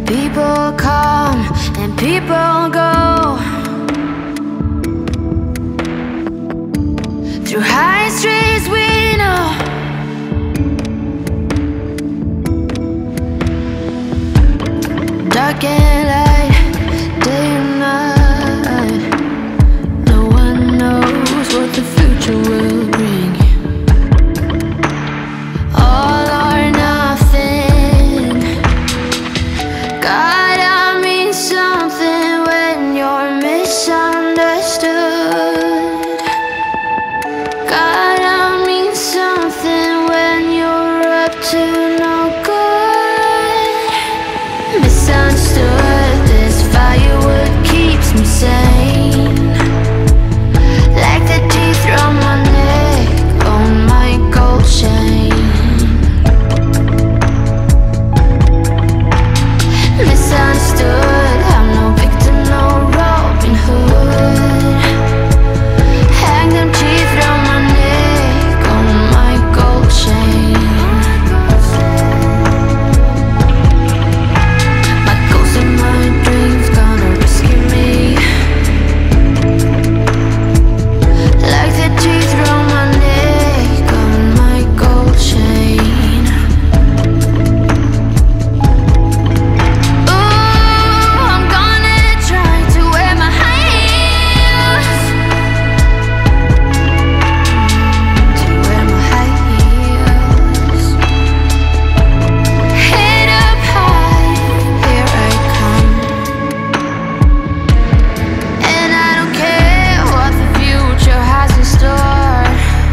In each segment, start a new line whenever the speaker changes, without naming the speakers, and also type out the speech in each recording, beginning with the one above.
People come and people go through high streets we know. Dark and light, day and night. No one knows what the future will bring. All or nothing. Gotta mean something when you're misunderstood. Gotta mean something when you're up to no good. Misunderstood, this firewood keeps me sane. Like the teeth around my neck on my gold chain. Misunderstood, I'm no victim, no Robin Hood. Hang them teeth around my neck on my gold chain. My ghosts and my dreams gonna rescue me. Like the teeth around my neck on my gold chain. Ooh, I'm gonna try to wear my high heels. To wear my high heels. Head up high, here I come. And I don't care what the future has in store.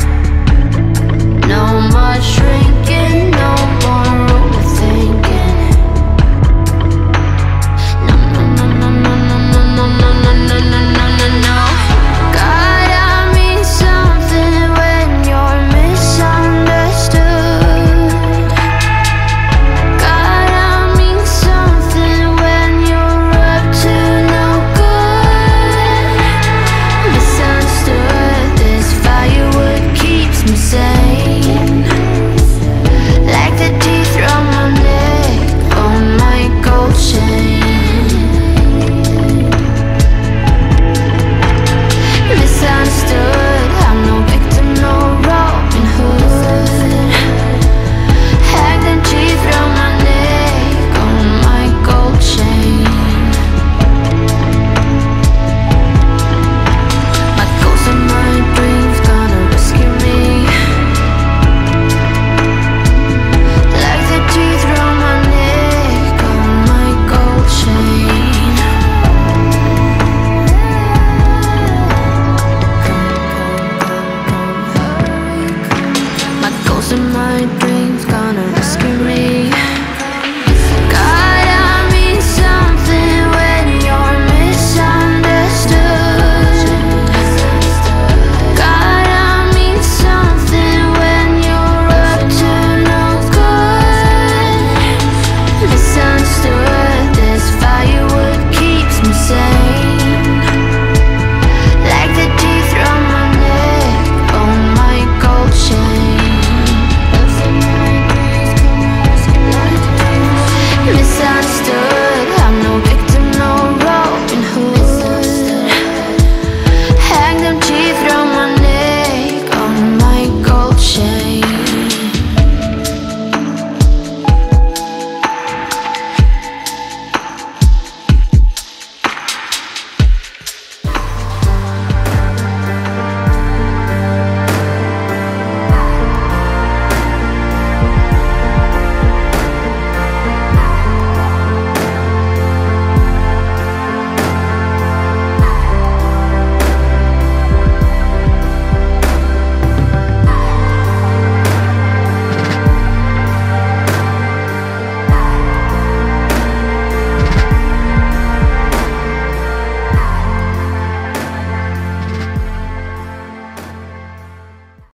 No more shrinking, no more overthinking. No, no, no, no, no, no, no, no, no, no, no, no, no, no. Gotta mean something when you're misunderstood. Gotta mean something when you're up to no good. Misunderstood, this firewood keeps me sane. Like the teeth around my neck on my gold chain. Misunderstood, I'm no victim, no Robin Hood. Hang them teeth around my neck on my gold chain. My ghosts and my dreams gonna rescue me. Like the teeth around my neck on my gold chain. My ghosts and my dreams gonna rescue me. Gotta mean something when you're misunderstood. Gotta mean something when you're up to no good. Misunderstood, this firewood keeps me sane. Like the teeth around my neck on my gold chain. Misunderstood.